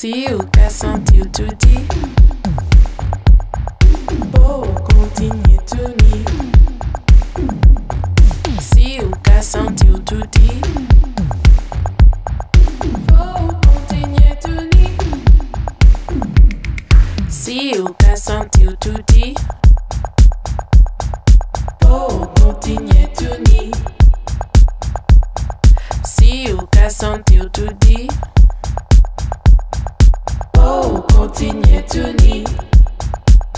Si ou qu'a senti ou tout dit, pour continuer tout ni. Si ou qu'a senti ou tout dit, pour continuer tout ni. Si ou qu'a senti ou tout dit, pour continuer tout ni. Si ou qu'a senti ou tout dit, oh, continue to ni.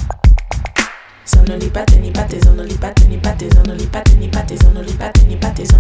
Sonoli pate ni pate, sonoli pate ni pate, sonoli pate ni pate, sonoli pate ni pate,